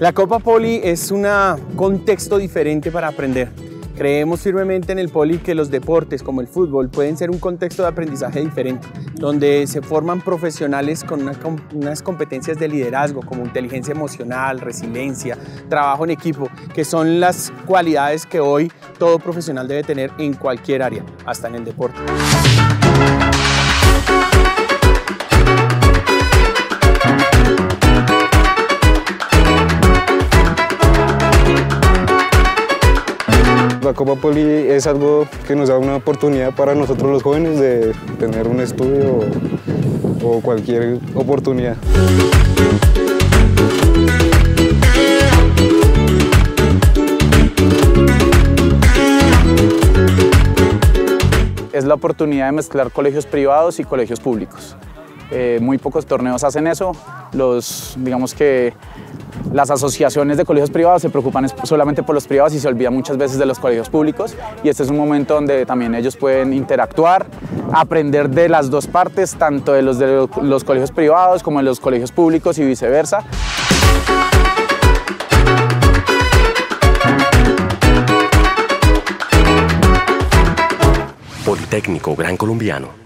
La Copa Poli es un contexto diferente para aprender. Creemos firmemente en el Poli que los deportes como el fútbol pueden ser un contexto de aprendizaje diferente, donde se forman profesionales con unas competencias de liderazgo como inteligencia emocional, resiliencia, trabajo en equipo, que son las cualidades que hoy todo profesional debe tener en cualquier área, hasta en el deporte. La Copa Poli es algo que nos da una oportunidad para nosotros los jóvenes de tener un estudio o cualquier oportunidad. Es la oportunidad de mezclar colegios privados y colegios públicos. Muy pocos torneos hacen eso. Digamos que las asociaciones de colegios privados se preocupan solamente por los privados y se olvidan muchas veces de los colegios públicos, y este es un momento donde también ellos pueden interactuar, aprender de las dos partes, tanto de los colegios privados como de los colegios públicos y viceversa. Politécnico Gran Colombiano.